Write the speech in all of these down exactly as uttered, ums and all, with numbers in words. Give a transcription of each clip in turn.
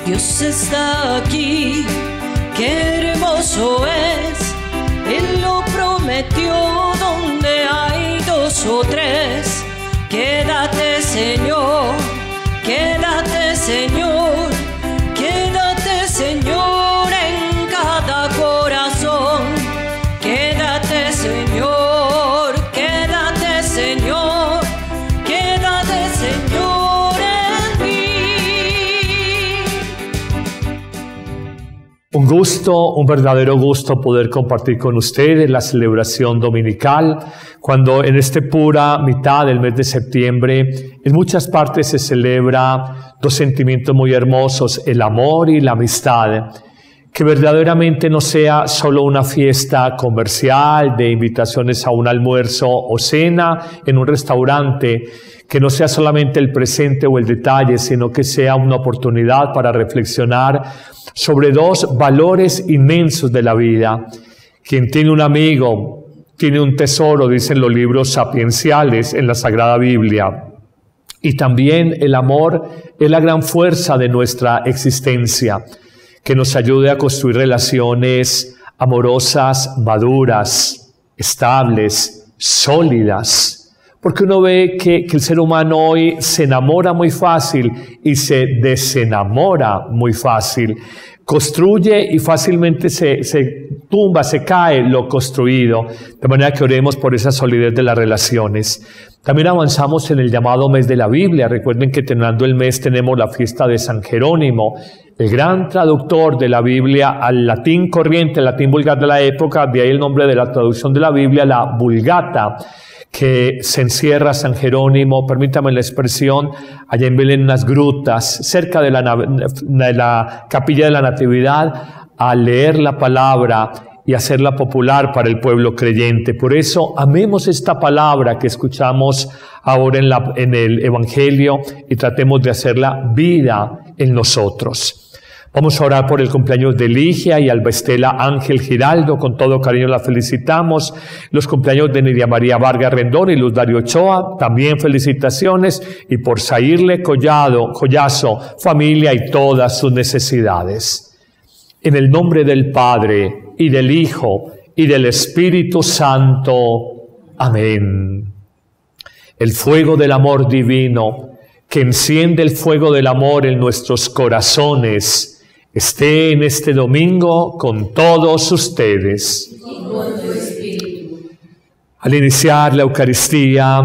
Dios está aquí, qué hermoso es. Él lo prometió, donde hay dos o tres. Quédate, Señor, quédate, Señor, quédate, Señor, en cada corazón. Quédate, Señor, quédate, Señor, quédate, Señor, en mí. Un gusto, un verdadero gusto poder compartir con ustedes la celebración dominical, cuando en esta pura mitad del mes de septiembre en muchas partes se celebra dos sentimientos muy hermosos, el amor y la amistad. Que verdaderamente no sea solo una fiesta comercial de invitaciones a un almuerzo o cena en un restaurante, que no sea solamente el presente o el detalle, sino que sea una oportunidad para reflexionar sobre dos valores inmensos de la vida. Quien tiene un amigo, tiene un tesoro, dicen los libros sapienciales en la Sagrada Biblia. Y también el amor es la gran fuerza de nuestra existencia, que nos ayude a construir relaciones amorosas, maduras, estables, sólidas. Porque uno ve que, que el ser humano hoy se enamora muy fácil y se desenamora muy fácil. Construye y fácilmente se, se tumba, se cae lo construido. De manera que oremos por esa solidez de las relaciones. También avanzamos en el llamado mes de la Biblia. Recuerden que terminando el mes tenemos la fiesta de San Jerónimo, el gran traductor de la Biblia al latín corriente, el latín vulgar de la época. De ahí el nombre de la traducción de la Biblia, la Vulgata, que se encierra San Jerónimo, permítame la expresión, allá en Belén, en unas grutas, cerca de la, de la capilla de la Natividad, a leer la palabra y hacerla popular para el pueblo creyente. Por eso, amemos esta palabra que escuchamos ahora en, la, en el Evangelio y tratemos de hacerla vida en nosotros. Vamos a orar por el cumpleaños de Ligia y Albestela Ángel Giraldo. Con todo cariño la felicitamos. Los cumpleaños de Nidia María Vargas Rendón y Luz Dario Ochoa, también felicitaciones. Y por Zairle Collado, Collazo, familia y todas sus necesidades. En el nombre del Padre, y del Hijo, y del Espíritu Santo. Amén. El fuego del amor divino, que enciende el fuego del amor en nuestros corazones, esté en este domingo con todos ustedes. Y con tu espíritu. Al iniciar la Eucaristía,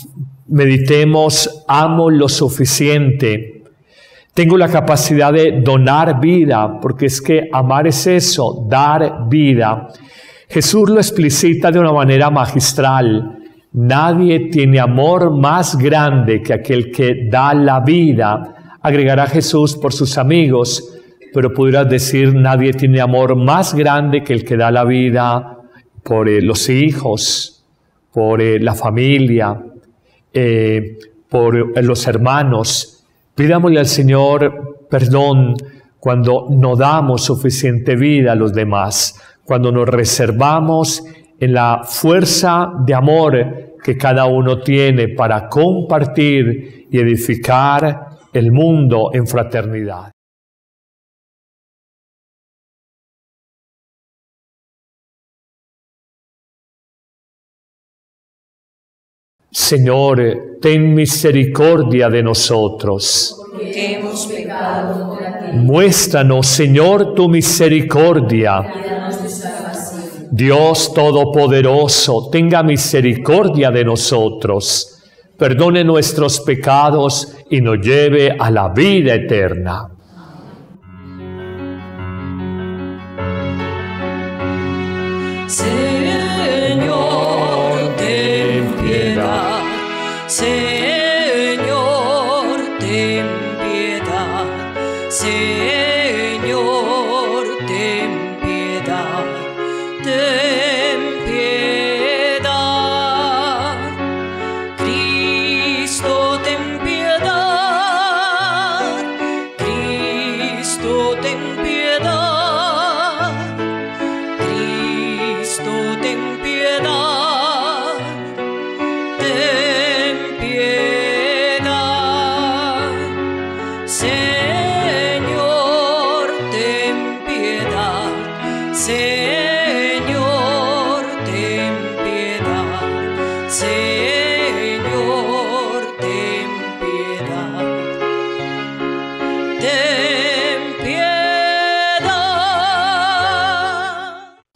meditemos, amo lo suficiente. Tengo la capacidad de donar vida, porque es que amar es eso, dar vida. Jesús lo explicita de una manera magistral. Nadie tiene amor más grande que aquel que da la vida. Agregará Jesús por sus amigos, pero pudieras decir, nadie tiene amor más grande que el que da la vida por eh, los hijos, por eh, la familia, eh, por eh, los hermanos. Pidámosle al Señor perdón cuando no damos suficiente vida a los demás, cuando nos reservamos en la fuerza de amor que cada uno tiene para compartir y edificar el mundo en fraternidad. Señor, ten misericordia de nosotros. Porque hemos pecado contra ti. Muéstranos, Señor, tu misericordia. Y danos tu salvación. Dios Todopoderoso, tenga misericordia de nosotros, perdone nuestros pecados y nos lleve a la vida eterna. Señor, ten piedad. Señor, ten piedad. Señor, ten piedad. Ten piedad. Cristo, ten piedad. Cristo, ten piedad. Cristo, ten piedad. Ten piedad. Señor,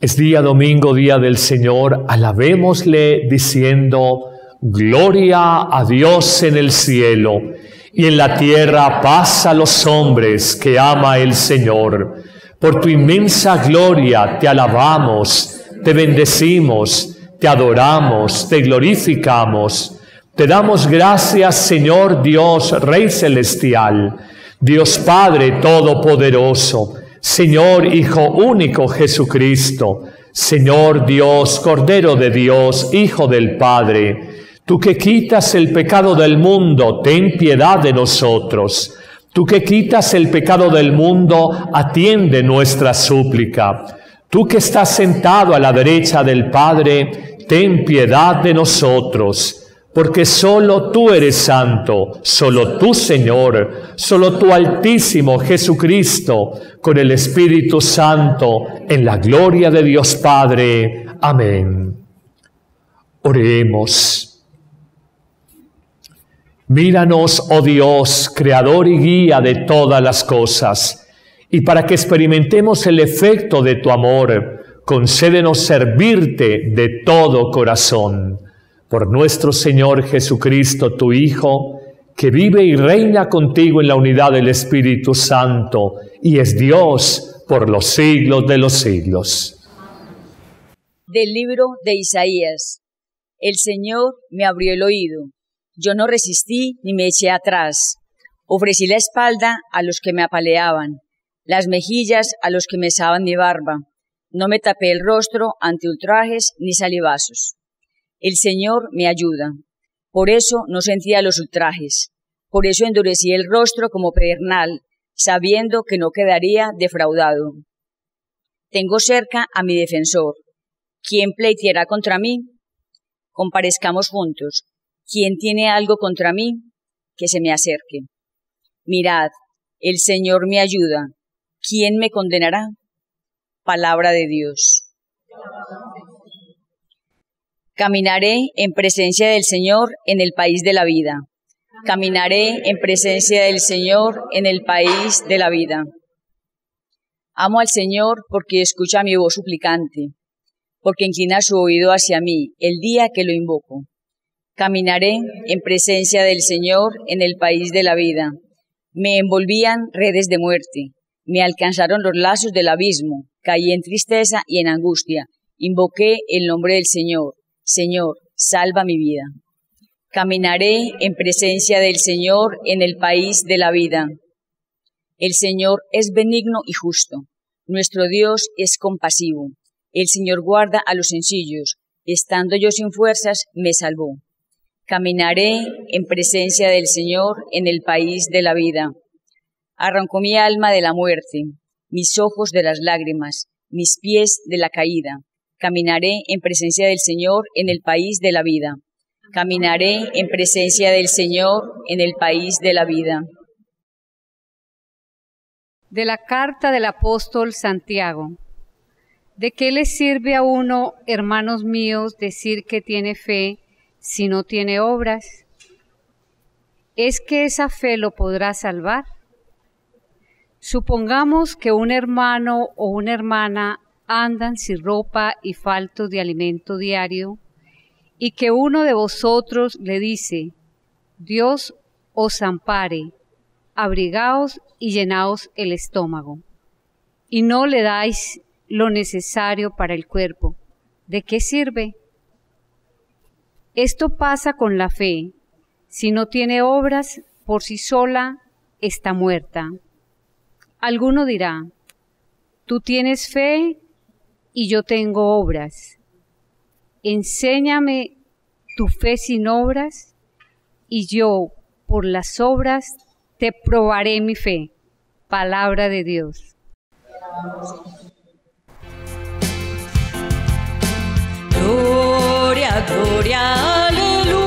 Es día domingo, día del Señor, alabémosle diciendo, gloria a Dios en el cielo, y en la tierra paz a los hombres que ama el Señor. Por tu inmensa gloria te alabamos, te bendecimos, te adoramos, te glorificamos. Te damos gracias, Señor Dios, Rey Celestial, Dios Padre Todopoderoso, Señor Hijo único Jesucristo, Señor Dios, Cordero de Dios, Hijo del Padre, tú que quitas el pecado del mundo, ten piedad de nosotros. Tú que quitas el pecado del mundo, atiende nuestra súplica. Tú que estás sentado a la derecha del Padre, ten piedad de nosotros. Porque solo tú eres santo, solo tú, Señor, solo tú, Altísimo Jesucristo, con el Espíritu Santo, en la gloria de Dios Padre. Amén. Oremos. Míranos, oh Dios, Creador y Guía de todas las cosas, y para que experimentemos el efecto de tu amor, concédenos servirte de todo corazón. Por nuestro Señor Jesucristo, tu Hijo, que vive y reina contigo en la unidad del Espíritu Santo, y es Dios por los siglos de los siglos. Del libro de Isaías. El Señor me abrió el oído. Yo no resistí ni me eché atrás. Ofrecí la espalda a los que me apaleaban, las mejillas a los que mesaban mi barba. No me tapé el rostro ante ultrajes ni salivazos. El Señor me ayuda. Por eso no sentía los ultrajes. Por eso endurecí el rostro como pedernal, sabiendo que no quedaría defraudado. Tengo cerca a mi defensor. ¿Quién pleiteará contra mí? Comparezcamos juntos. ¿Quién tiene algo contra mí? Que se me acerque. Mirad, el Señor me ayuda. ¿Quién me condenará? Palabra de Dios. Caminaré en presencia del Señor en el país de la vida. Caminaré en presencia del Señor en el país de la vida. Amo al Señor porque escucha mi voz suplicante, porque inclina su oído hacia mí el día que lo invoco. Caminaré en presencia del Señor en el país de la vida. Me envolvían redes de muerte, me alcanzaron los lazos del abismo, caí en tristeza y en angustia. Invoqué el nombre del Señor. Señor, salva mi vida. Caminaré en presencia del Señor en el país de la vida. El Señor es benigno y justo. Nuestro Dios es compasivo. El Señor guarda a los sencillos. Estando yo sin fuerzas, me salvó. Caminaré en presencia del Señor en el país de la vida. Arrancó mi alma de la muerte, mis ojos de las lágrimas, mis pies de la caída. Caminaré en presencia del Señor en el país de la vida. Caminaré en presencia del Señor en el país de la vida. De la carta del apóstol Santiago. ¿De qué le sirve a uno, hermanos míos, decir que tiene fe si no tiene obras? ¿Es que esa fe lo podrá salvar? Supongamos que un hermano o una hermana andan sin ropa y faltos de alimento diario, y que uno de vosotros le dice, Dios os ampare, abrigaos y llenaos el estómago, y no le dais lo necesario para el cuerpo. ¿De qué sirve? Esto pasa con la fe. Si no tiene obras, por sí sola está muerta. Alguno dirá, tú tienes fe y yo tengo obras. Enséñame tu fe sin obras, y yo, por las obras, te probaré mi fe. Palabra de Dios. Gloria, gloria, aleluya.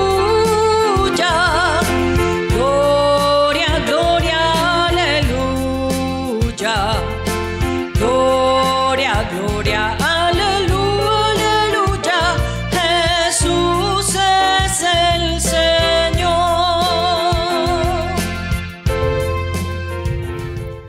Gloria, gloria, aleluya. Gloria, gloria, aleluya, aleluya. Jesús es el Señor.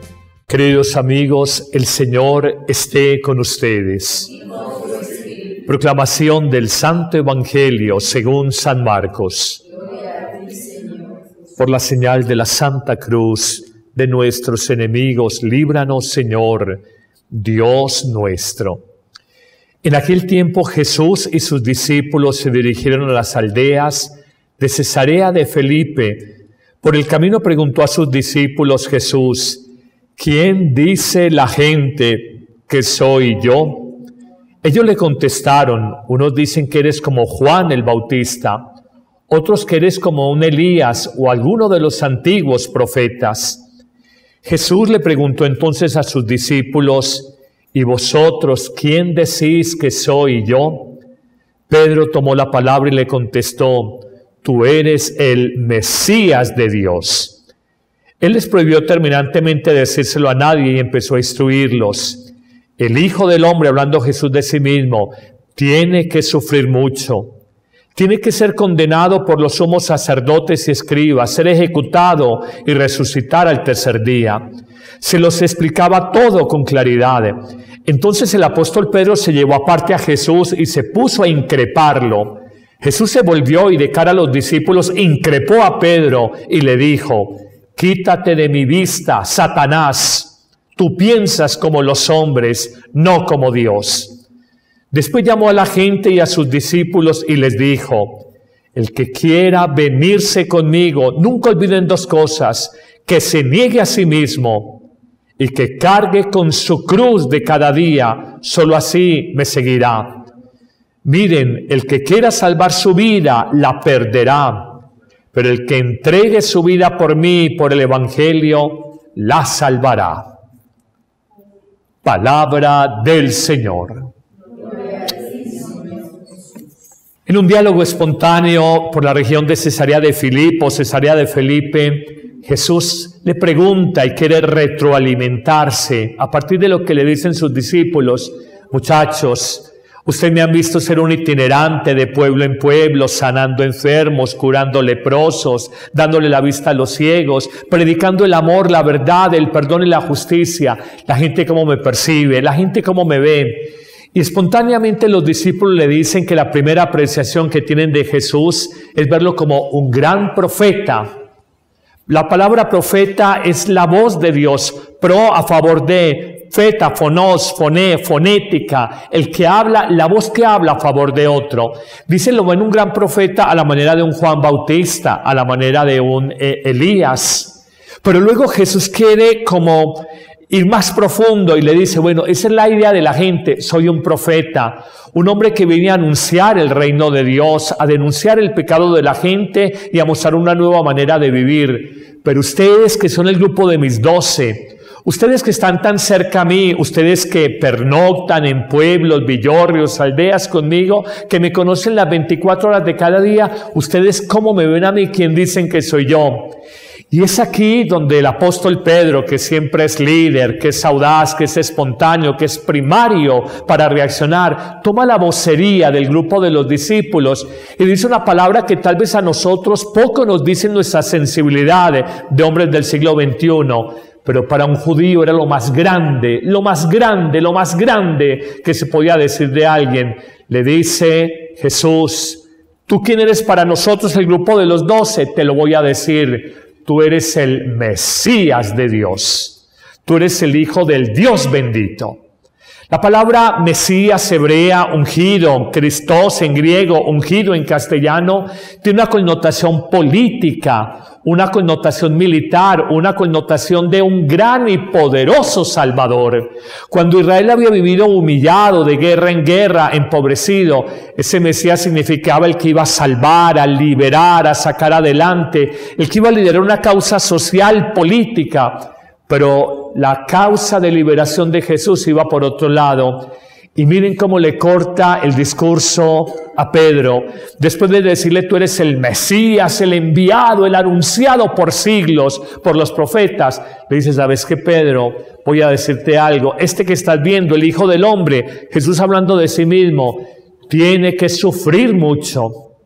Queridos amigos, el Señor esté con ustedes. Proclamación del Santo Evangelio según San Marcos. Por la señal de la Santa Cruz de nuestros enemigos, líbranos, Señor, Dios nuestro. En aquel tiempo Jesús y sus discípulos se dirigieron a las aldeas de Cesarea de Felipe. Por el camino preguntó a sus discípulos Jesús: ¿quién dice la gente que soy yo? Ellos le contestaron: unos dicen que eres como Juan el Bautista, otros que eres como un Elías o alguno de los antiguos profetas. Jesús le preguntó entonces a sus discípulos: ¿y vosotros quién decís que soy yo? Pedro tomó la palabra y le contestó: tú eres el Mesías de Dios. Él les prohibió terminantemente decírselo a nadie y empezó a instruirlos. El Hijo del Hombre, hablando Jesús de sí mismo, tiene que sufrir mucho. Tiene que ser condenado por los sumos sacerdotes y escribas, ser ejecutado y resucitar al tercer día. Se los explicaba todo con claridad. Entonces el apóstol Pedro se llevó aparte a Jesús y se puso a increparlo. Jesús se volvió y de cara a los discípulos increpó a Pedro y le dijo: quítate de mi vista, Satanás. Tú piensas como los hombres, no como Dios. Después llamó a la gente y a sus discípulos y les dijo: el que quiera venirse conmigo, nunca olviden dos cosas: que se niegue a sí mismo y que cargue con su cruz de cada día. Solo así me seguirá. Miren, el que quiera salvar su vida, la perderá. Pero el que entregue su vida por mí, por el Evangelio, la salvará. Palabra del Señor. En un diálogo espontáneo por la región de Cesarea de Filipo, Cesarea de Felipe, Jesús le pregunta y quiere retroalimentarse a partir de lo que le dicen sus discípulos. Muchachos, ustedes me han visto ser un itinerante de pueblo en pueblo, sanando enfermos, curando leprosos, dándole la vista a los ciegos, predicando el amor, la verdad, el perdón y la justicia. La gente cómo me percibe, la gente cómo me ve. Y espontáneamente los discípulos le dicen que la primera apreciación que tienen de Jesús es verlo como un gran profeta. La palabra profeta es la voz de Dios, pro a favor de, feta, fonos, foné, fonética, el que habla, la voz que habla a favor de otro. Dicen lo ven un gran profeta a la manera de un Juan Bautista, a la manera de un eh, Elías. Pero luego Jesús quiere como ir más profundo y le dice: bueno, esa es la idea de la gente, soy un profeta, un hombre que viene a anunciar el reino de Dios, a denunciar el pecado de la gente y a mostrar una nueva manera de vivir. Pero ustedes que son el grupo de mis doce, ustedes que están tan cerca a mí, ustedes que pernoctan en pueblos, villorrios, aldeas conmigo, que me conocen las veinticuatro horas de cada día, ustedes cómo me ven a mí, quién dicen que soy yo. Y es aquí donde el apóstol Pedro, que siempre es líder, que es audaz, que es espontáneo, que es primario para reaccionar, toma la vocería del grupo de los discípulos y dice una palabra que tal vez a nosotros poco nos dice nuestra sensibilidad de, de hombres del siglo veintiuno, pero para un judío era lo más grande, lo más grande, lo más grande que se podía decir de alguien. Le dice Jesús: ¿tú quién eres para nosotros, el grupo de los doce? Te lo voy a decir. Tú eres el Mesías de Dios. Tú eres el Hijo del Dios bendito. La palabra Mesías hebrea, ungido, Christos en griego, ungido en castellano, tiene una connotación política, una connotación militar, una connotación de un gran y poderoso Salvador. Cuando Israel había vivido humillado de guerra en guerra, empobrecido, ese Mesías significaba el que iba a salvar, a liberar, a sacar adelante, el que iba a liderar una causa social, política. Pero la causa de liberación de Jesús iba por otro lado. Y miren cómo le corta el discurso a Pedro. Después de decirle: tú eres el Mesías, el enviado, el anunciado por siglos por los profetas, le dice: ¿sabes qué, Pedro? Voy a decirte algo. Este que estás viendo, el Hijo del Hombre, Jesús hablando de sí mismo, tiene que sufrir mucho.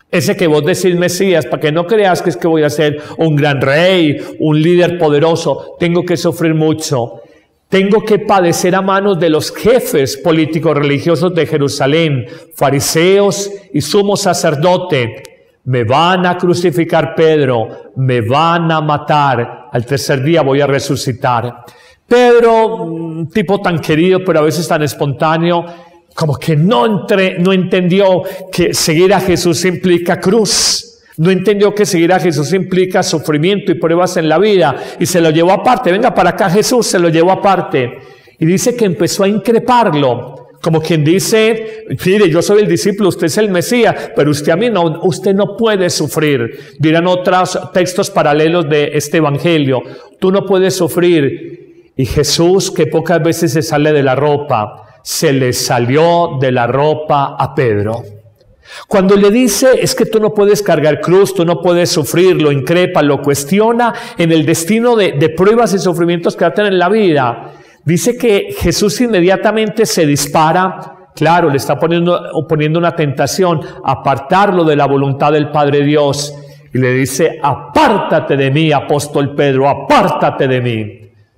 Ese que vos decís Mesías, para que no creas que es que voy a ser un gran rey, un líder poderoso. Tengo que sufrir mucho. Tengo que padecer a manos de los jefes políticos religiosos de Jerusalén, fariseos y sumo sacerdote. Me van a crucificar, Pedro, me van a matar. Al tercer día voy a resucitar. Pedro, un tipo tan querido, pero a veces tan espontáneo, como que no, entre, no entendió que seguir a Jesús implica cruz. No entendió que seguir a Jesús implica sufrimiento y pruebas en la vida. Y se lo llevó aparte. Venga para acá, Jesús, se lo llevó aparte. Y dice que empezó a increparlo. Como quien dice, mire, yo soy el discípulo, usted es el Mesías, pero usted a mí no, usted no puede sufrir. Dirán otros textos paralelos de este evangelio. Tú no puedes sufrir. Y Jesús, que pocas veces se sale de la ropa, se le salió de la ropa a Pedro. Cuando le dice, es que tú no puedes cargar cruz, tú no puedes sufrir, lo increpa, lo cuestiona en el destino de, de pruebas y sufrimientos que va a tener en la vida. Dice que Jesús inmediatamente se dispara, claro, le está poniendo, poniendo una tentación, apartarlo de la voluntad del Padre Dios. Y le dice, apártate de mí, apóstol Pedro, apártate de mí.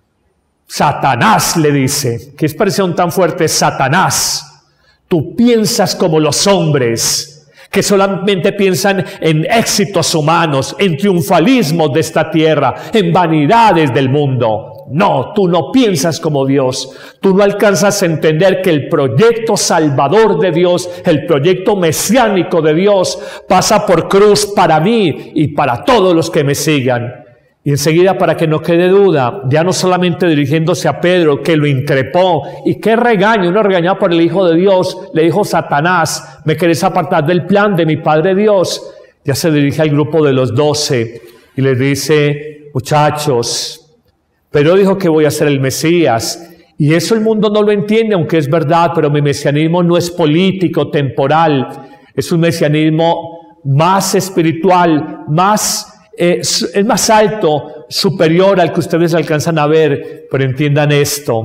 Satanás, le dice, qué expresión tan fuerte, Satanás. Tú piensas como los hombres, que solamente piensan en éxitos humanos, en triunfalismos de esta tierra, en vanidades del mundo. No, tú no piensas como Dios. Tú no alcanzas a entender que el proyecto salvador de Dios, el proyecto mesiánico de Dios, pasa por cruz para mí y para todos los que me sigan. Y enseguida, para que no quede duda, ya no solamente dirigiéndose a Pedro, que lo increpó, y qué regaño, uno regañado por el Hijo de Dios, le dijo Satanás, me querés apartar del plan de mi Padre Dios. Ya se dirige al grupo de los doce y les dice, muchachos, Pedro dijo que voy a ser el Mesías, y eso el mundo no lo entiende, aunque es verdad, pero mi mesianismo no es político, temporal, es un mesianismo más espiritual, más Es, es más alto, superior al que ustedes alcanzan a ver. Pero entiendan esto: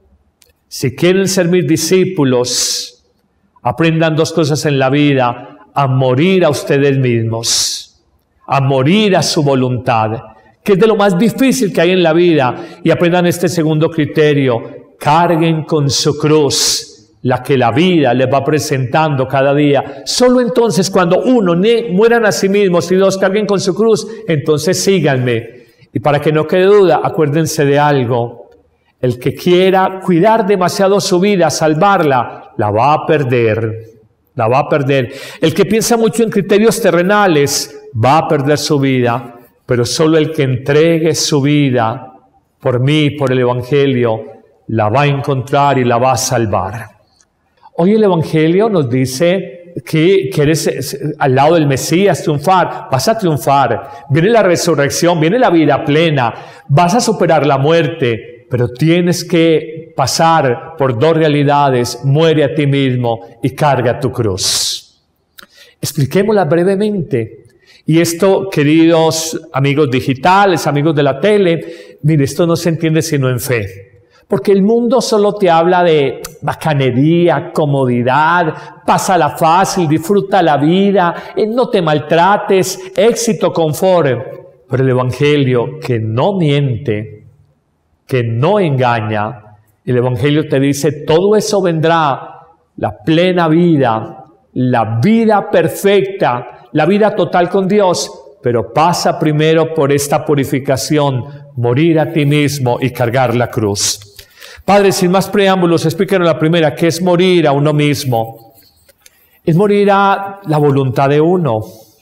si quieren ser mis discípulos, aprendan dos cosas en la vida: a morir a ustedes mismos, a morir a su voluntad, que es de lo más difícil que hay en la vida. Y aprendan este segundo criterio: carguen con su cruz, la que la vida les va presentando cada día. Solo entonces, cuando uno mueran a sí mismos y dos carguen con su cruz, entonces síganme. Y para que no quede duda, acuérdense de algo: el que quiera cuidar demasiado su vida, salvarla, la va a perder, la va a perder. El que piensa mucho en criterios terrenales, va a perder su vida. Pero solo el que entregue su vida por mí, por el Evangelio, la va a encontrar y la va a salvar. Hoy el Evangelio nos dice que quieres al lado del Mesías triunfar. Vas a triunfar. Viene la resurrección, viene la vida plena. Vas a superar la muerte, pero tienes que pasar por dos realidades: muere a ti mismo y carga tu cruz. Expliquémosla brevemente. Y esto, queridos amigos digitales, amigos de la tele, mire, esto no se entiende sino en fe. Porque el mundo solo te habla de bacanería, comodidad, pásala fácil, disfruta la vida, no te maltrates, éxito, confort. Pero el Evangelio, que no miente, que no engaña, el Evangelio te dice, todo eso vendrá, la plena vida, la vida perfecta, la vida total con Dios, pero pasa primero por esta purificación, morir a ti mismo y cargar la cruz. Padre, sin más preámbulos, explícanos la primera, ¿qué es morir a uno mismo? Es morir a la voluntad de uno.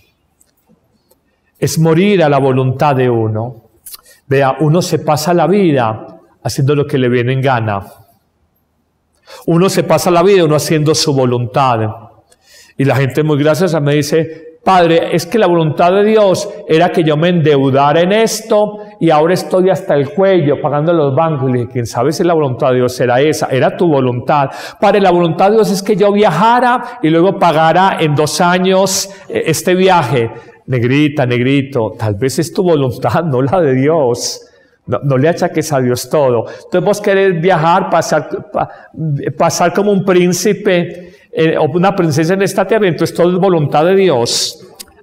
Es morir a la voluntad de uno. Vea, uno se pasa la vida haciendo lo que le viene en gana. Uno se pasa la vida uno haciendo su voluntad. Y la gente muy graciosa me dice, Padre, es que la voluntad de Dios era que yo me endeudara en esto y ahora estoy hasta el cuello pagando los bancos. Y le dije, ¿quién sabe si la voluntad de Dios era esa? Era tu voluntad. Padre, la voluntad de Dios es que yo viajara y luego pagara en dos años este viaje. Negrita, negrito, tal vez es tu voluntad, no la de Dios. No, no le achaques a Dios todo. Entonces vos querés viajar, pasar, pa, pasar como un príncipe, Eh, o una princesa en esta tierra, entonces todo es voluntad de Dios.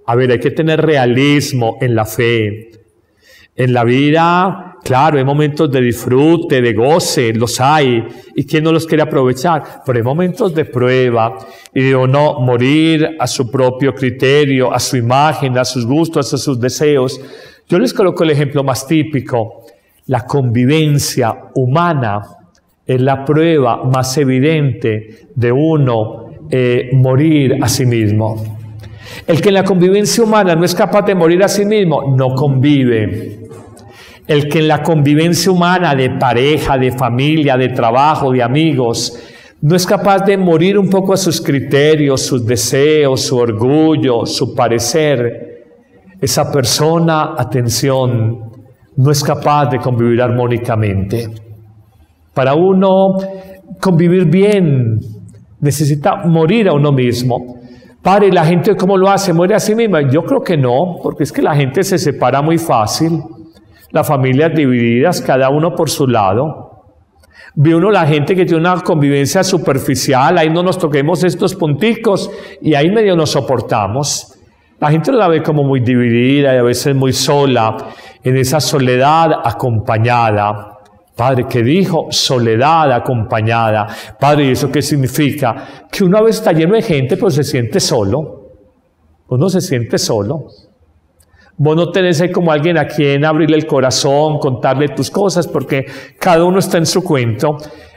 A ver, hay que tener realismo en la fe. En la vida, claro, hay momentos de disfrute, de goce, los hay. ¿Y quién no los quiere aprovechar? Pero hay momentos de prueba. Y digo, no, morir a su propio criterio, a su imagen, a sus gustos, a sus deseos. Yo les coloco el ejemplo más típico. La convivencia humana es la prueba más evidente de uno eh, morir a sí mismo. El que en la convivencia humana no es capaz de morir a sí mismo, no convive. El que en la convivencia humana de pareja, de familia, de trabajo, de amigos, no es capaz de morir un poco a sus criterios, sus deseos, su orgullo, su parecer, esa persona, atención, no es capaz de convivir armónicamente. Para uno convivir bien, necesita morir a uno mismo. Padre, ¿la gente cómo lo hace? ¿Muere a sí misma? Yo creo que no, porque es que la gente se separa muy fácil. Las familias divididas, cada uno por su lado. Ve uno la gente que tiene una convivencia superficial, ahí no nos toquemos estos punticos y ahí medio nos soportamos. La gente la ve como muy dividida y a veces muy sola, en esa soledad acompañada. Padre, ¿qué dijo? Soledad acompañada. Padre, ¿y eso qué significa? Que uno a veces está lleno de gente, pero se siente solo. Uno se siente solo. Vos no tenés ahí como alguien a quien abrirle el corazón, contarle tus cosas, porque cada uno está en su cuento.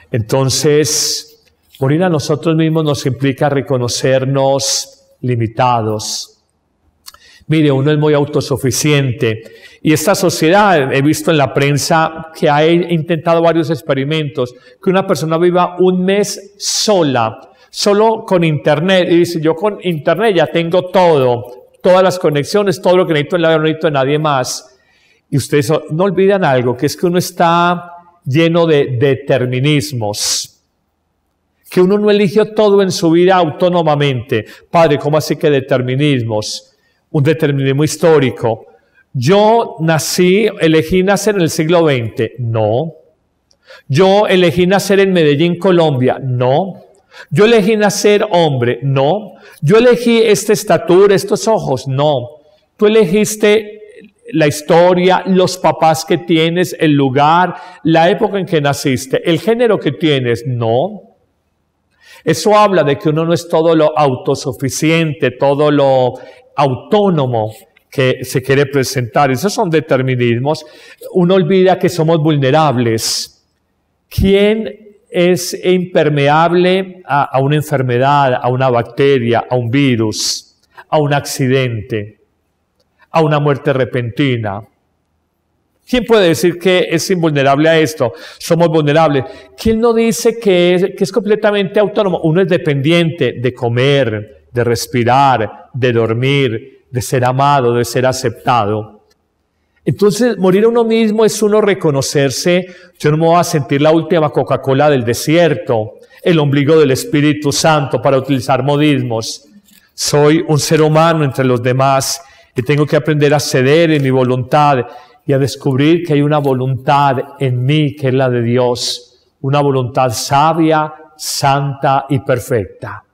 Entonces, morir a nosotros mismos nos implica reconocernos limitados. Mire, uno es muy autosuficiente. Y esta sociedad, he visto en la prensa que ha intentado varios experimentos, que una persona viva un mes sola, solo con internet, y dice, yo con internet ya tengo todo, todas las conexiones, todo lo que necesito en la vida, no necesito de nadie más. Y ustedes no olvidan algo, que es que uno está lleno de determinismos, que uno no eligió todo en su vida autónomamente. Padre, ¿cómo así que determinismos? Un determinismo histórico. Yo nací, elegí nacer en el siglo veinte. No. Yo elegí nacer en Medellín, Colombia. No. Yo elegí nacer hombre. No. Yo elegí esta estatura, estos ojos. No. Tú elegiste la historia, los papás que tienes, el lugar, la época en que naciste, el género que tienes. No. Eso habla de que uno no es todo lo autosuficiente, todo lo autónomo que se quiere presentar. Esos son determinismos. Uno olvida que somos vulnerables. ¿Quién es impermeable a, a una enfermedad, a una bacteria, a un virus, a un accidente, a una muerte repentina? ¿Quién puede decir que es invulnerable a esto? Somos vulnerables. ¿Quién no dice que es, que es completamente autónomo? Uno es dependiente de comer, de respirar, de dormir, de ser amado, de ser aceptado. Entonces, morir a uno mismo es uno reconocerse. Yo no me voy a sentir la última Coca-Cola del desierto, el ombligo del Espíritu Santo, para utilizar modismos. Soy un ser humano entre los demás y tengo que aprender a ceder en mi voluntad y a descubrir que hay una voluntad en mí que es la de Dios, una voluntad sabia, santa y perfecta.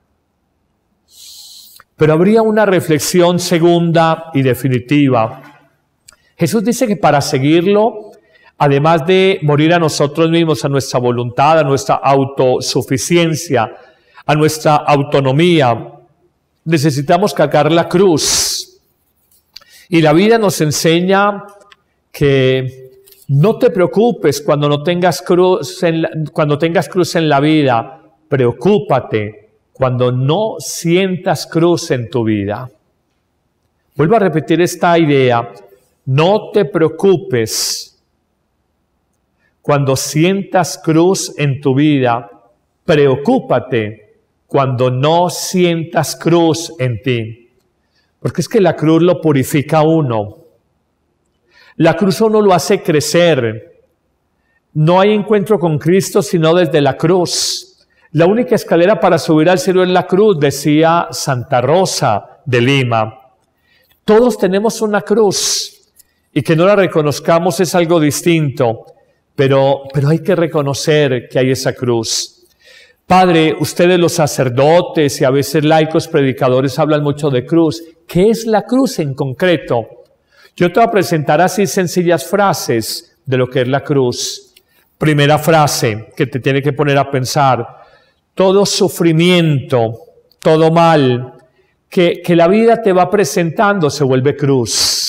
Pero habría una reflexión segunda y definitiva. Jesús dice que para seguirlo, además de morir a nosotros mismos, a nuestra voluntad, a nuestra autosuficiencia, a nuestra autonomía, necesitamos cargar la cruz. Y la vida nos enseña que no te preocupes cuando no tengas cruz en la, cuando tengas cruz en la vida, preocúpate cuando no sientas cruz en tu vida. Vuelvo a repetir esta idea. No te preocupes cuando sientas cruz en tu vida. Preocúpate cuando no sientas cruz en ti. Porque es que la cruz lo purifica a uno. La cruz a uno lo hace crecer. No hay encuentro con Cristo sino desde la cruz. La única escalera para subir al cielo es la cruz, decía Santa Rosa de Lima. Todos tenemos una cruz y que no la reconozcamos es algo distinto, pero, pero hay que reconocer que hay esa cruz. Padre, ustedes los sacerdotes y a veces laicos predicadores hablan mucho de cruz. ¿Qué es la cruz en concreto? Yo te voy a presentar así sencillas frases de lo que es la cruz. Primera frase que te tiene que poner a pensar. Todo sufrimiento, todo mal que, que la vida te va presentando se vuelve cruz.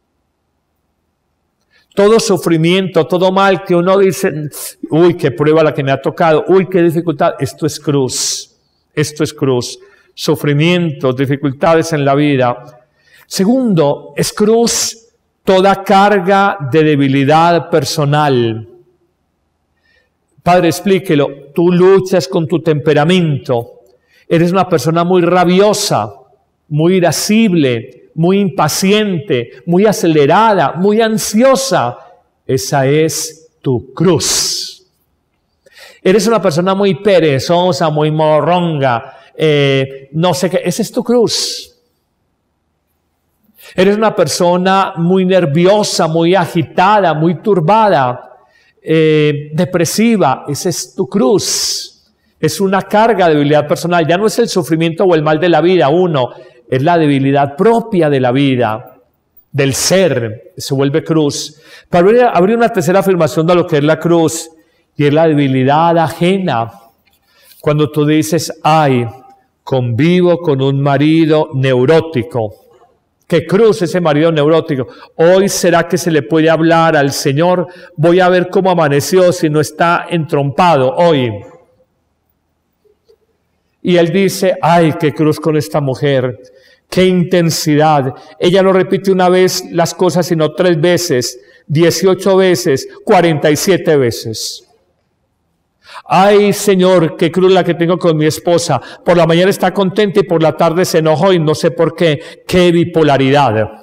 Todo sufrimiento, todo mal que uno dice, uy, qué prueba la que me ha tocado, uy, qué dificultad, esto es cruz, esto es cruz. Sufrimientos, dificultades en la vida. Segundo, es cruz toda carga de debilidad personal. Padre, explíquelo, tú luchas con tu temperamento, eres una persona muy rabiosa, muy irascible, muy impaciente, muy acelerada, muy ansiosa. Esa es tu cruz. Eres una persona muy perezosa, muy morronga, eh, no sé qué, esa es tu cruz. Eres una persona muy nerviosa, muy agitada, muy turbada, eh, depresiva, esa es tu cruz. Es una carga de debilidad personal, ya no es el sufrimiento o el mal de la vida, uno, es la debilidad propia de la vida, del ser, se vuelve cruz. Pero habría una tercera afirmación de lo que es la cruz, y es la debilidad ajena. Cuando tú dices, ay, convivo con un marido neurótico. ¡Qué cruz ese marido neurótico! Hoy será que se le puede hablar al Señor, voy a ver cómo amaneció si no está entrompado hoy. Y él dice, ay, qué cruz con esta mujer, qué intensidad. Ella no repite una vez las cosas, sino tres veces, dieciocho veces, cuarenta y siete veces. Ay, Señor, qué cruz la que tengo con mi esposa. Por la mañana está contenta y por la tarde se enojó y no sé por qué. Qué bipolaridad.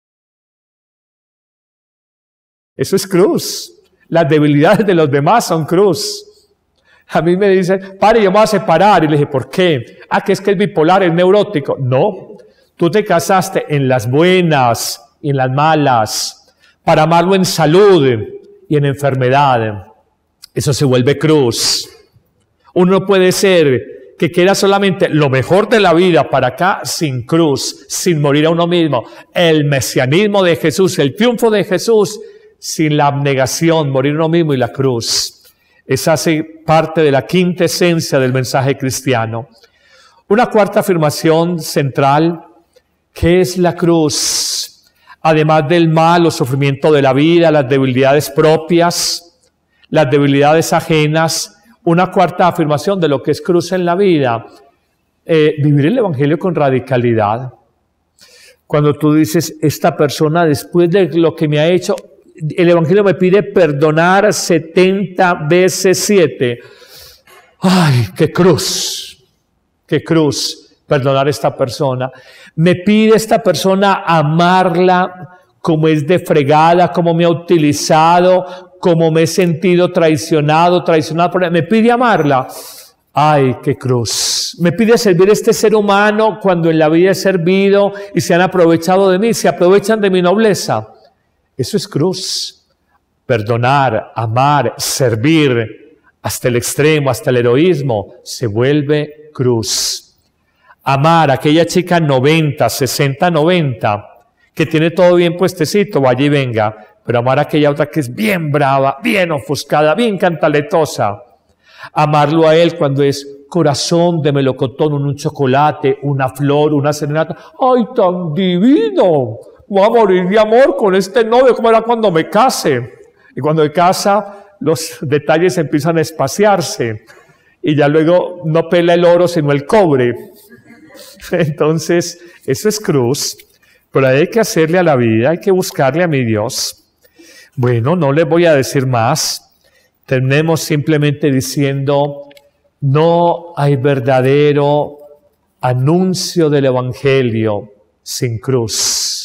Eso es cruz. Las debilidades de los demás son cruz. A mí me dicen, padre, yo me voy a separar. Y le dije, ¿por qué? Ah, que es que es bipolar, es neurótico. No, tú te casaste en las buenas y en las malas, para amarlo en salud y en enfermedad. Eso se vuelve cruz. Uno no puede ser que quiera solamente lo mejor de la vida para acá sin cruz, sin morir a uno mismo. El mesianismo de Jesús, el triunfo de Jesús, sin la abnegación, morir a uno mismo y la cruz. Esa hace parte de la quinta esencia del mensaje cristiano. Una cuarta afirmación central, ¿qué es la cruz? Además del mal o sufrimiento de la vida, las debilidades propias, las debilidades ajenas, una cuarta afirmación de lo que es cruz en la vida, eh, vivir el Evangelio con radicalidad. Cuando tú dices, esta persona después de lo que me ha hecho, el Evangelio me pide perdonar setenta veces siete. ¡Ay, qué cruz! ¡Qué cruz! Perdonar a esta persona. Me pide esta persona amarla como es de fregada, como me ha utilizado, como me he sentido traicionado, traicionado por ella. Me pide amarla. ¡Ay, qué cruz! Me pide servir a este ser humano cuando en la vida he servido y se han aprovechado de mí, se aprovechan de mi nobleza. Eso es cruz. Perdonar, amar, servir hasta el extremo, hasta el heroísmo, se vuelve cruz. Amar a aquella chica noventa, sesenta, noventa, que tiene todo bien puestecito, vaya y venga, pero amar a aquella otra que es bien brava, bien ofuscada, bien cantaletosa. Amarlo a él cuando es corazón de melocotón, un chocolate, una flor, una serenata. ¡Ay, tan divino! Voy a morir de amor con este novio, como era cuando me case. Y cuando me casa, los detalles empiezan a espaciarse. Y ya luego no pela el oro, sino el cobre. Entonces, eso es cruz. Pero hay que hacerle a la vida, hay que buscarle a mi Dios. Bueno, no les voy a decir más. Terminemos simplemente diciendo, no hay verdadero anuncio del Evangelio sin cruz.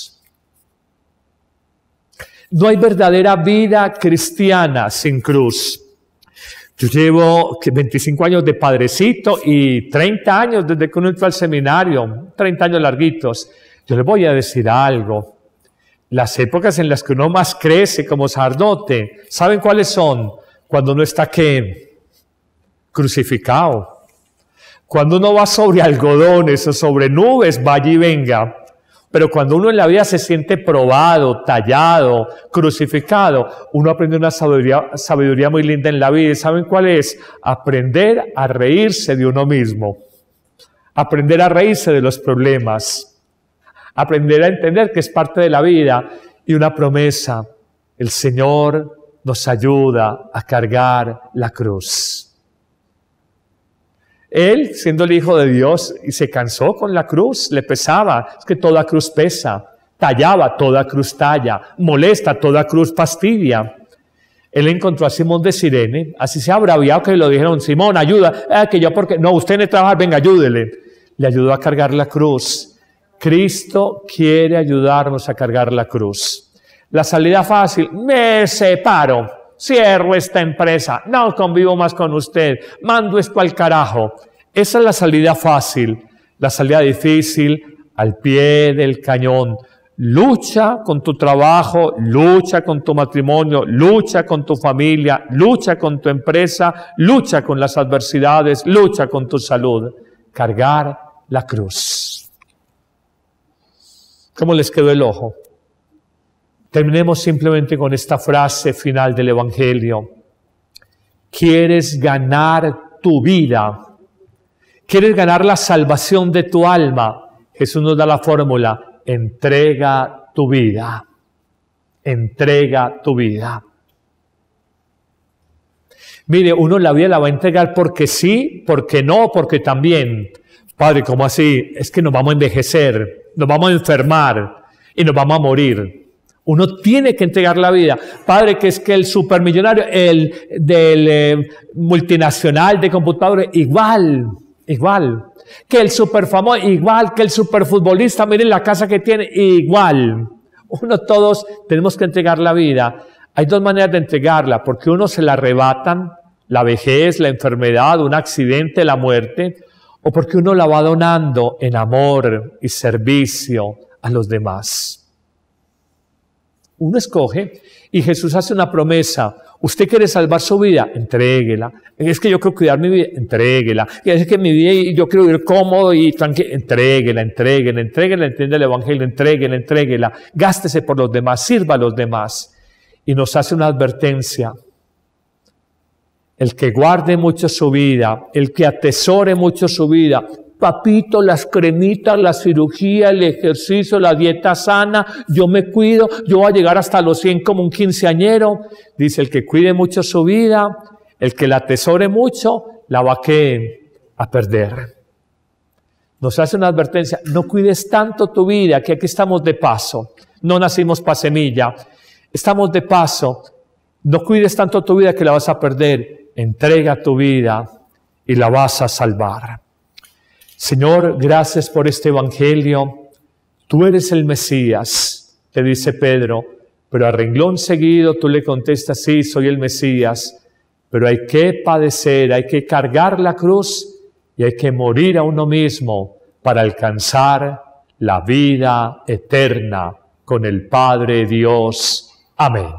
No hay verdadera vida cristiana sin cruz. Yo llevo veinticinco años de padrecito y treinta años desde que uno entró al seminario, treinta años larguitos. Yo les voy a decir algo. Las épocas en las que uno más crece como sacerdote, ¿saben cuáles son? Cuando uno está, ¿qué? Crucificado. Cuando uno va sobre algodones o sobre nubes, vaya y venga. Pero cuando uno en la vida se siente probado, tallado, crucificado, uno aprende una sabiduría, sabiduría muy linda en la vida. ¿Y saben cuál es? Aprender a reírse de uno mismo. Aprender a reírse de los problemas. Aprender a entender que es parte de la vida. Y una promesa, el Señor nos ayuda a cargar la cruz. Él, siendo el Hijo de Dios, y se cansó con la cruz, le pesaba, es que toda cruz pesa, tallaba, toda cruz talla, molesta, toda cruz fastidia. Él encontró a Simón de Cirene, así se ha abraviado que le dijeron, Simón, ayuda, eh, que yo porque, no, usted no trabaja, venga, ayúdele. Le ayudó a cargar la cruz. Cristo quiere ayudarnos a cargar la cruz. La salida fácil, me separo. Cierro esta empresa, no convivo más con usted, mando esto al carajo. Esa es la salida fácil. La salida difícil, al pie del cañón. Lucha con tu trabajo, lucha con tu matrimonio, lucha con tu familia, lucha con tu empresa, lucha con las adversidades, lucha con tu salud. Cargar la cruz. ¿Cómo les quedó el ojo? Terminemos simplemente con esta frase final del Evangelio. ¿Quieres ganar tu vida? ¿Quieres ganar la salvación de tu alma? Jesús nos da la fórmula. Entrega tu vida. Entrega tu vida. Mire, uno la vida la va a entregar porque sí, porque no, porque también. Padre, ¿cómo así? Es que nos vamos a envejecer, nos vamos a enfermar y nos vamos a morir. Uno tiene que entregar la vida. Padre, que es que el supermillonario, el del eh, multinacional de computadores, igual, igual. Que el superfamoso, igual. Que el superfutbolista, miren la casa que tiene, igual. Uno, todos tenemos que entregar la vida. Hay dos maneras de entregarla, porque uno se la arrebatan, la vejez, la enfermedad, un accidente, la muerte, o porque uno la va donando en amor y servicio a los demás. Uno escoge y Jesús hace una promesa. ¿Usted quiere salvar su vida? Entréguela. Es que yo quiero cuidar mi vida. Entréguela. Es que mi vida yo quiero vivir cómodo y tranquilo. Entréguela, entréguela, entréguela. Entiende el Evangelio. Entréguela, entréguela. Gástese por los demás. Sirva a los demás. Y nos hace una advertencia. El que guarde mucho su vida, el que atesore mucho su vida, papito, las cremitas, la cirugía, el ejercicio, la dieta sana, yo me cuido, yo voy a llegar hasta los cien como un quinceañero. Dice, el que cuide mucho su vida, el que la atesore mucho, la va a, ¿qué? a perder. Nos hace una advertencia, no cuides tanto tu vida, que aquí estamos de paso, no nacimos para semilla, estamos de paso, no cuides tanto tu vida que la vas a perder. Entrega tu vida y la vas a salvar. Señor, gracias por este Evangelio. Tú eres el Mesías, te dice Pedro, pero a renglón seguido tú le contestas, sí, soy el Mesías, pero hay que padecer, hay que cargar la cruz y hay que morir a uno mismo para alcanzar la vida eterna con el Padre Dios. Amén.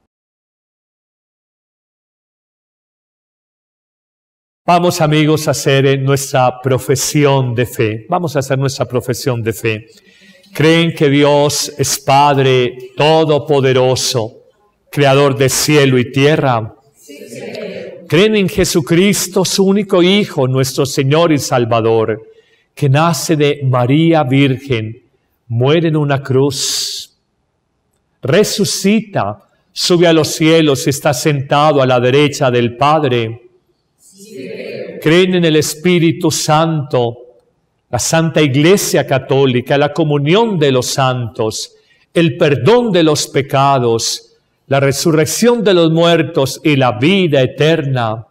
Vamos, amigos, a hacer nuestra profesión de fe. Vamos a hacer nuestra profesión de fe. ¿Creen que Dios es Padre Todopoderoso, Creador de cielo y tierra? Sí, ¿creen en Jesucristo, su único Hijo, nuestro Señor y Salvador, que nace de María Virgen, muere en una cruz, resucita, sube a los cielos y está sentado a la derecha del Padre? ¿Creen en el Espíritu Santo, la Santa Iglesia Católica, la comunión de los santos, el perdón de los pecados, la resurrección de los muertos y la vida eterna?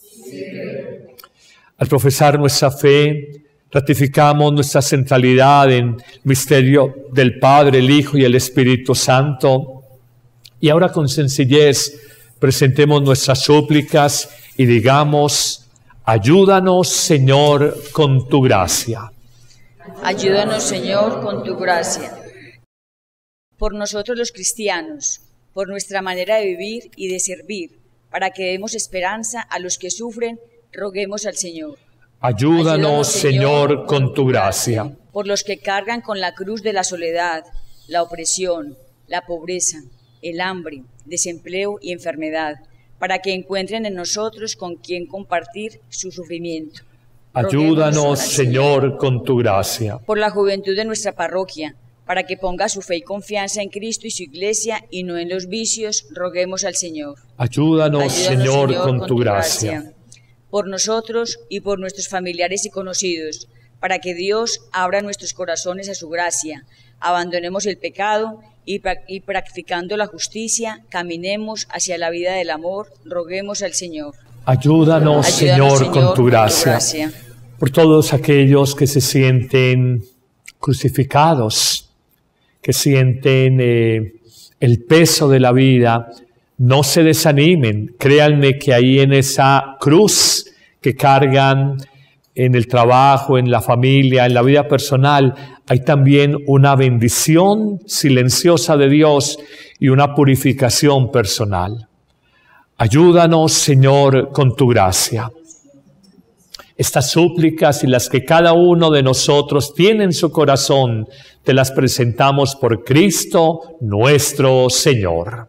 Al profesar nuestra fe, ratificamos nuestra centralidad en el misterio del Padre, el Hijo y el Espíritu Santo. Y ahora con sencillez presentemos nuestras súplicas y digamos: ayúdanos, Señor, con tu gracia. Ayúdanos, Señor, con tu gracia. Por nosotros los cristianos, por nuestra manera de vivir y de servir, para que demos esperanza a los que sufren, roguemos al Señor. Ayúdanos, Señor, con tu gracia. Por los que cargan con la cruz de la soledad, la opresión, la pobreza, el hambre, desempleo y enfermedad, para que encuentren en nosotros con quien compartir su sufrimiento. Ayúdanos, Señor, con tu gracia. Por la juventud de nuestra parroquia, para que ponga su fe y confianza en Cristo y su Iglesia y no en los vicios, roguemos al Señor. Ayúdanos, Ayúdanos Señor, Señor, con tu gracia. Por nosotros y por nuestros familiares y conocidos, para que Dios abra nuestros corazones a su gracia, abandonemos el pecado y, y practicando la justicia, caminemos hacia la vida del amor, roguemos al Señor. Ayúdanos, Ayúdanos Señor, Señor, con tu gracia. gracia. Por todos aquellos que se sienten crucificados, que sienten eh, el peso de la vida, no se desanimen. Créanme que ahí en esa cruz que cargan en el trabajo, en la familia, en la vida personal, hay también una bendición silenciosa de Dios y una purificación personal. Ayúdanos, Señor, con tu gracia. Estas súplicas y las que cada uno de nosotros tiene en su corazón, te las presentamos por Cristo nuestro Señor.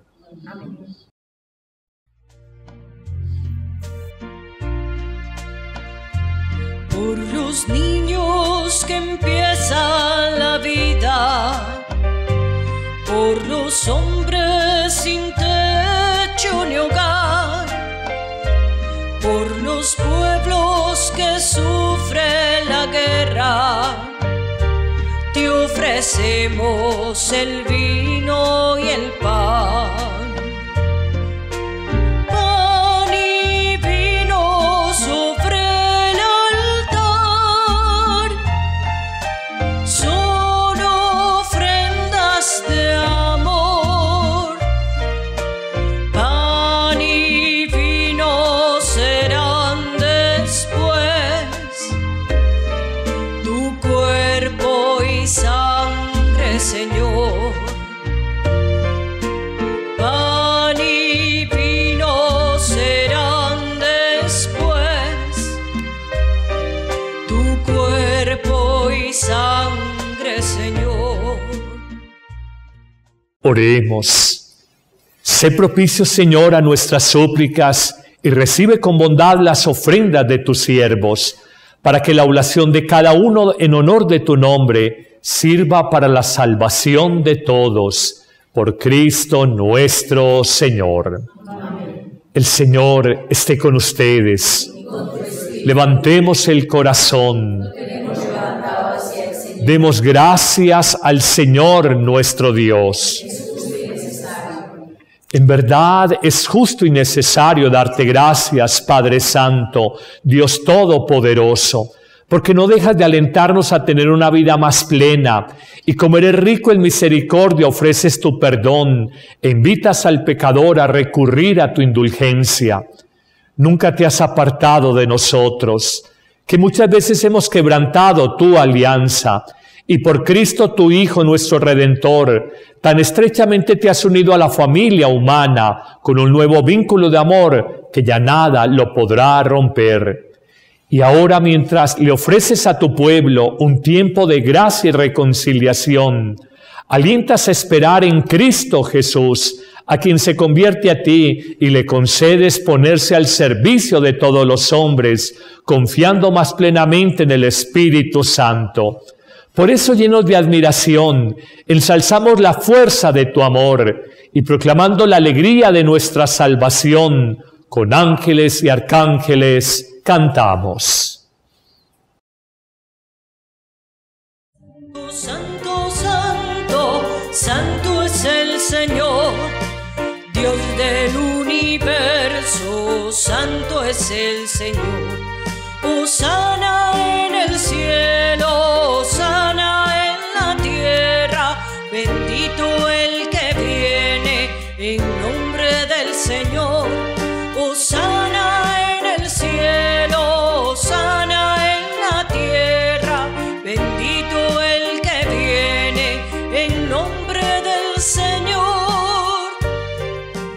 Por los niños que empiezan la vida, por los hombres sin techo ni hogar, por los pueblos que sufren la guerra, te ofrecemos el vino y el pan. Pan y vino sobre el altar son ofrendas de amor. Pan y vino serán después tu cuerpo y sangre, Señor. Pan y vino serán después tu cuerpo y sangre, Señor. Oremos. Sé propicio, Señor, a nuestras súplicas y recibe con bondad las ofrendas de tus siervos, para que la oblación de cada uno en honor de tu nombre sirva para la salvación de todos. Por Cristo nuestro Señor. Amén. El Señor esté con ustedes. Levantemos el corazón. Demos gracias al Señor nuestro Dios. En verdad es justo y necesario darte gracias, Padre Santo, Dios Todopoderoso, porque no dejas de alentarnos a tener una vida más plena, y como eres rico en misericordia, ofreces tu perdón e invitas al pecador a recurrir a tu indulgencia. Nunca te has apartado de nosotros, que muchas veces hemos quebrantado tu alianza, y por Cristo tu Hijo, nuestro Redentor, tan estrechamente te has unido a la familia humana con un nuevo vínculo de amor que ya nada lo podrá romper. Y ahora, mientras le ofreces a tu pueblo un tiempo de gracia y reconciliación, alientas a esperar en Cristo Jesús, a quien se convierte a ti, y le concedes ponerse al servicio de todos los hombres, confiando más plenamente en el Espíritu Santo. Por eso, llenos de admiración, ensalzamos la fuerza de tu amor y proclamando la alegría de nuestra salvación, con ángeles y arcángeles cantamos. Santo, santo, santo es el Señor, Dios del universo, santo es el Señor. Hosana en el cielo, hosana en la tierra, bendito el que viene en nombre del Señor. Hosana en el cielo, hosana en la tierra, bendito el que viene en nombre del Señor.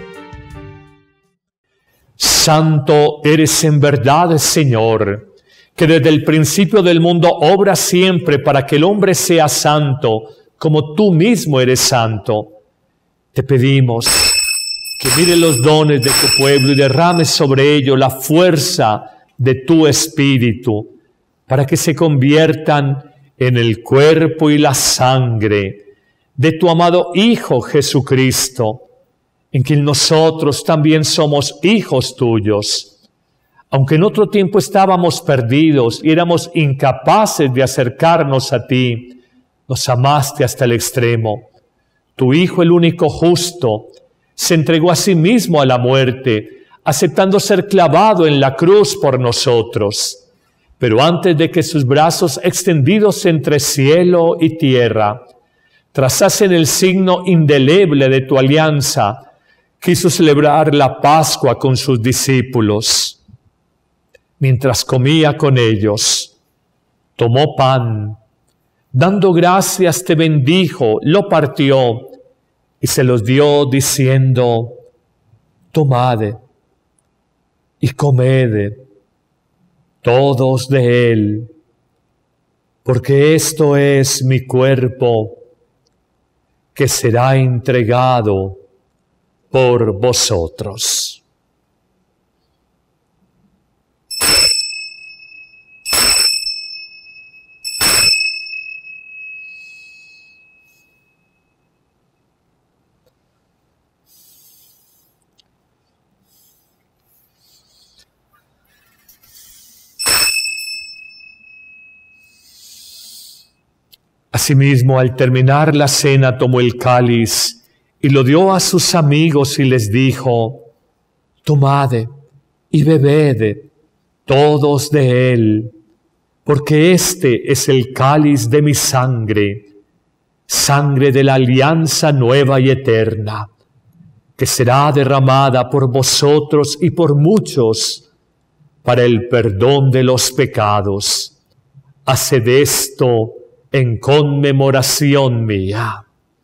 Santo eres en verdad, Señor, que desde el principio del mundo obras siempre para que el hombre sea santo, como tú mismo eres santo, te pedimos que mire los dones de tu pueblo y derrames sobre ellos la fuerza de tu Espíritu, para que se conviertan en el cuerpo y la sangre de tu amado Hijo Jesucristo, en quien nosotros también somos hijos tuyos. Aunque en otro tiempo estábamos perdidos y éramos incapaces de acercarnos a ti, nos amaste hasta el extremo. Tu Hijo, el único justo, se entregó a sí mismo a la muerte, aceptando ser clavado en la cruz por nosotros. Pero antes de que sus brazos extendidos entre cielo y tierra trazasen el signo indeleble de tu alianza, quiso celebrar la Pascua con sus discípulos. Mientras comía con ellos, tomó pan, dando gracias te bendijo, lo partió y se los dio diciendo: tomad y comed todos de él, porque esto es mi cuerpo que será entregado por vosotros. Asimismo, al terminar la cena, tomó el cáliz y lo dio a sus amigos y les dijo: tomad y bebed todos de él, porque este es el cáliz de mi sangre, sangre de la alianza nueva y eterna, que será derramada por vosotros y por muchos para el perdón de los pecados. Haced esto en conmemoración mía.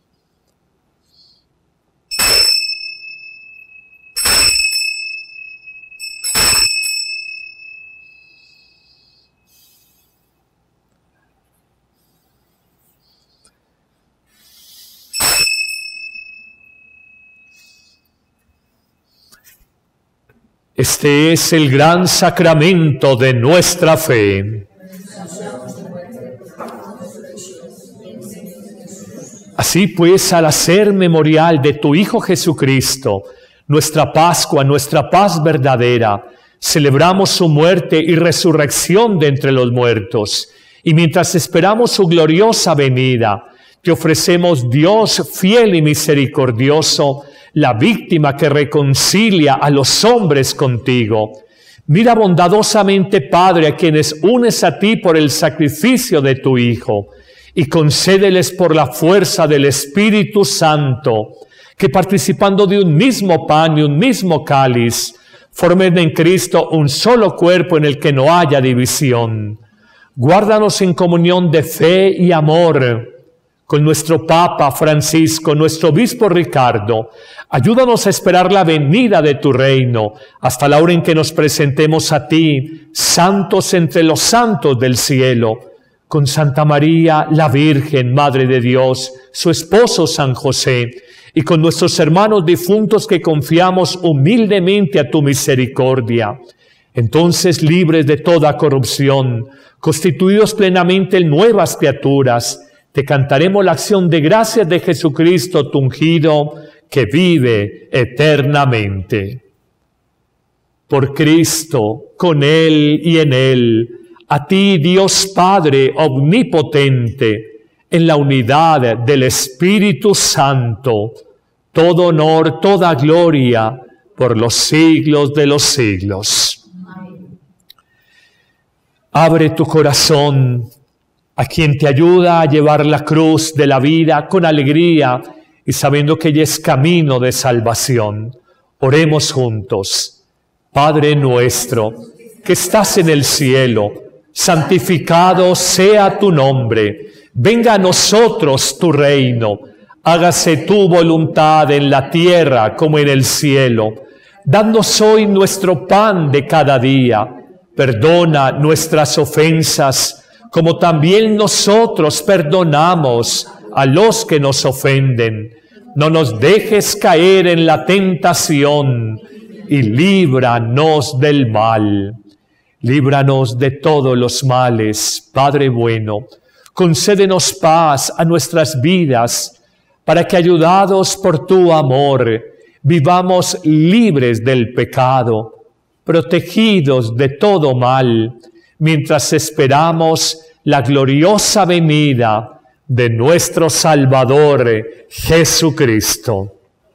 Este es el gran sacramento de nuestra fe. Así pues, al hacer memorial de tu Hijo Jesucristo, nuestra Pascua, nuestra paz verdadera, celebramos su muerte y resurrección de entre los muertos. Y mientras esperamos su gloriosa venida, te ofrecemos, Dios fiel y misericordioso, la víctima que reconcilia a los hombres contigo. Mira bondadosamente, Padre, a quienes unes a ti por el sacrificio de tu Hijo, y concédeles por la fuerza del Espíritu Santo, que participando de un mismo pan y un mismo cáliz, formen en Cristo un solo cuerpo en el que no haya división. Guárdanos en comunión de fe y amor con nuestro Papa Francisco, nuestro Obispo Ricardo. Ayúdanos a esperar la venida de tu reino, hasta la hora en que nos presentemos a ti, santos entre los santos del cielo, con Santa María, la Virgen, Madre de Dios, su esposo San José, y con nuestros hermanos difuntos que confiamos humildemente a tu misericordia. Entonces, libres de toda corrupción, constituidos plenamente en nuevas criaturas, te cantaremos la acción de gracias de Jesucristo, tu ungido, que vive eternamente. Por Cristo, con Él y en Él, a ti, Dios Padre omnipotente, en la unidad del Espíritu Santo, todo honor, toda gloria, por los siglos de los siglos. Amén. Abre tu corazón a quien te ayuda a llevar la cruz de la vida con alegría y sabiendo que ella es camino de salvación. Oremos juntos. Padre nuestro, que estás en el cielo, santificado sea tu nombre. Venga a nosotros tu reino. Hágase tu voluntad en la tierra como en el cielo. Danos hoy nuestro pan de cada día. Perdona nuestras ofensas, como también nosotros perdonamos a los que nos ofenden. No nos dejes caer en la tentación y líbranos del mal. Líbranos de todos los males, Padre bueno. Concédenos paz a nuestras vidas, para que, ayudados por tu amor, vivamos libres del pecado, protegidos de todo mal, mientras esperamos la gloriosa venida de nuestro Salvador Jesucristo.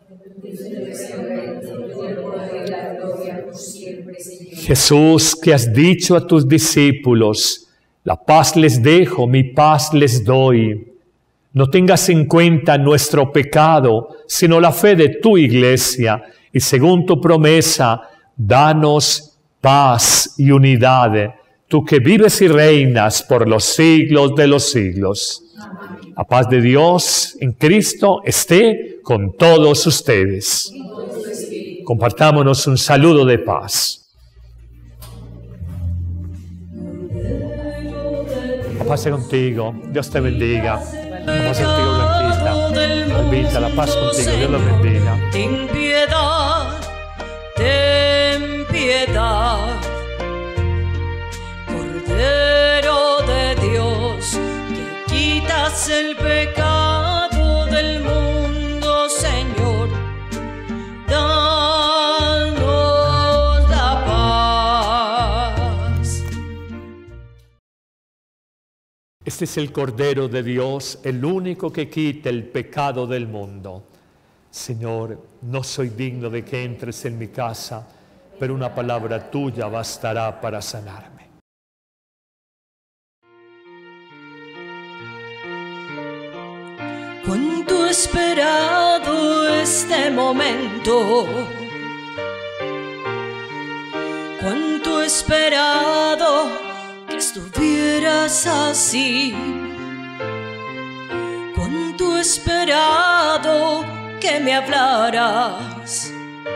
Jesús, que has dicho a tus discípulos, la paz les dejo, mi paz les doy. No tengas en cuenta nuestro pecado, sino la fe de tu Iglesia, y según tu promesa, danos paz y unidad, tú que vives y reinas por los siglos de los siglos. Amén. La paz de Dios en Cristo esté con todos ustedes. Compartámonos un saludo de paz. La paz sea contigo, Dios te bendiga. La paz contigo, Blanquita. Albita, la paz contigo, Dios los bendiga. Ten piedad, ten piedad. Cordero de Dios, que quitas el pecado del mundo, Señor. Danos la paz. Este es el Cordero de Dios, el único que quita el pecado del mundo. Señor, no soy digno de que entres en mi casa, pero una palabra tuya bastará para sanarme. Cuánto he esperado este momento, cuánto he esperado que estuvieras así, cuánto he esperado que me hablaras,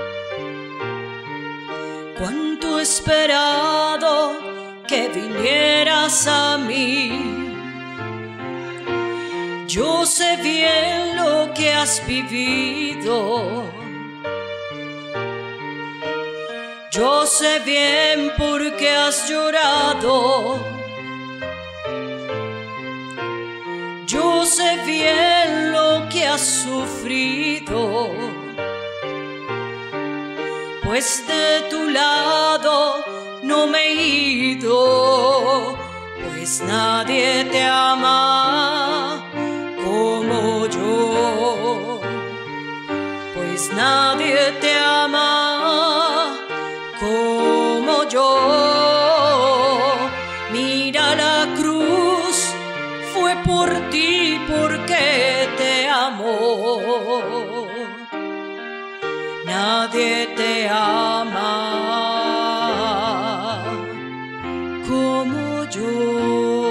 cuánto he esperado que vinieras a mí. Yo sé bien lo que has vivido, yo sé bien por qué has llorado, yo sé bien lo que has sufrido, pues de tu lado no me he ido, pues nadie te ama como yo, pues nadie te ama como yo. Mira la cruz, fue por ti porque te amó. Nadie te ama como yo.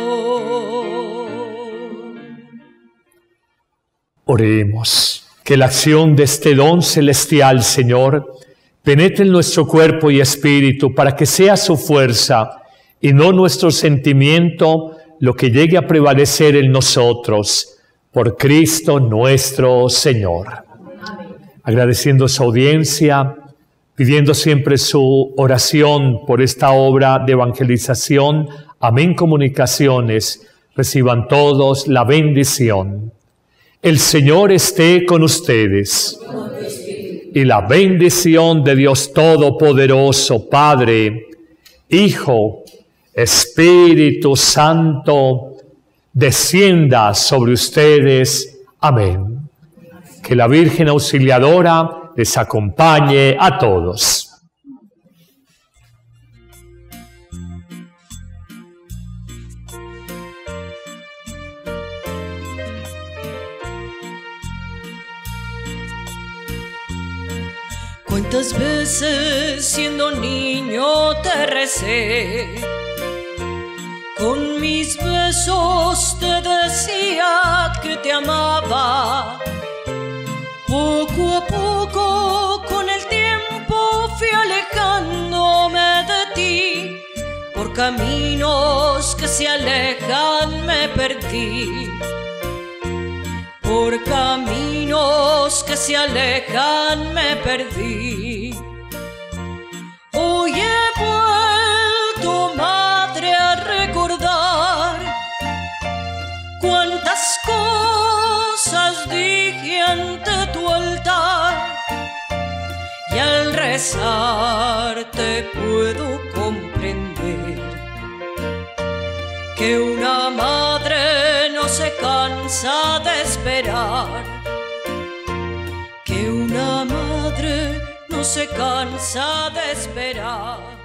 Oremos, que la acción de este don celestial, Señor, penetre en nuestro cuerpo y espíritu para que sea su fuerza y no nuestro sentimiento lo que llegue a prevalecer en nosotros. Por Cristo nuestro Señor. Amén. Agradeciendo su audiencia, pidiendo siempre su oración por esta obra de evangelización. Amén Comunicaciones. Reciban todos la bendición. El Señor esté con ustedes. Y la bendición de Dios Todopoderoso, Padre, Hijo, Espíritu Santo, descienda sobre ustedes. Amén. Que la Virgen Auxiliadora les acompañe a todos. ¿Cuántas veces siendo niño te recé? Con mis besos te decía que te amaba. Poco a poco con el tiempo fui alejándome de ti. caminos que se alejan me perdí, por caminos que se alejan me perdí. Hoy he vuelto, madre, a recordar cuántas cosas dije ante tu altar, y al rezar te puedo comprender que una madre no se cansa de esperar, que una madre no se cansa de esperar.